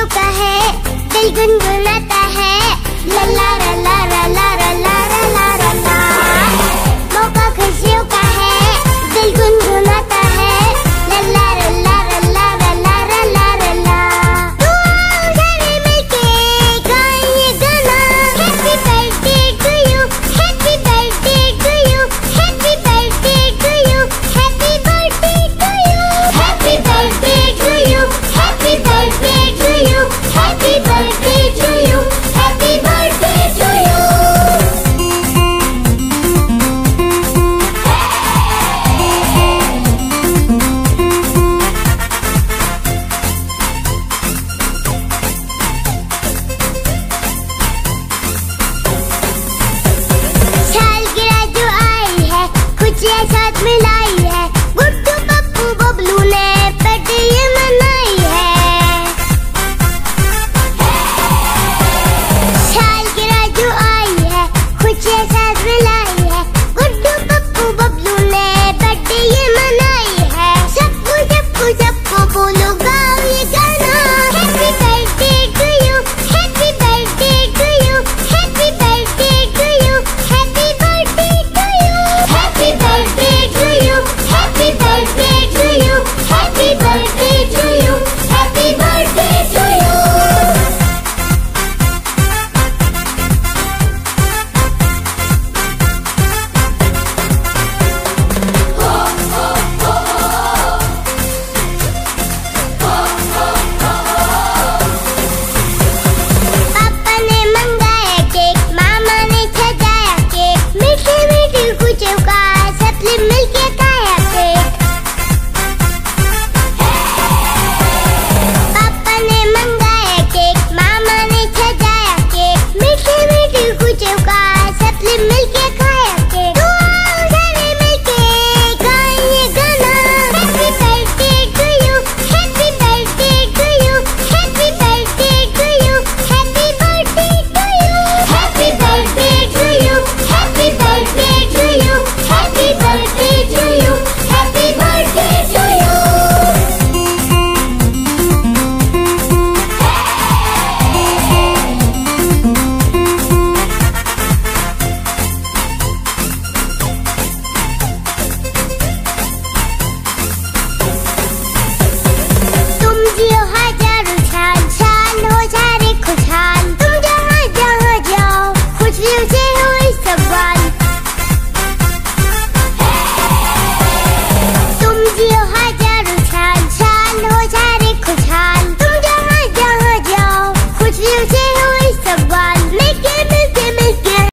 का है, दिल गुनगुनाता है, ला ला ला ला ला ला ला ला ला ला ला। मौका खुशियों का है, दिल गुनगुनाता है, ला ला ला ला ला ला ला ला ला ला ला। तू आओ सारे मिलके गाएं ये गाना। Happy birthday to you, happy birthday to you, happy birthday to you, happy birthday to you, happy birthday to you, happy birthday to you, happy birthday to you, happy birthday to you. सालगिरह जो आई है, खुशियाँ साथ मिलाई है, गुड्डू पप्पू बबलू ने birthday मनाई है। सालगिरह जो आई है, खुशियाँ साथ मिलाई है, गुड्डू पप्पू बबलू ने बर्थडे मनाई है। सबको सबको सबको बोलो गाओ ये गाना। Happy birthday to you, happy birthday to you, happy birthday to you, happy birthday to you, happy birthday to you, happy birthday to you, happy birthday to you.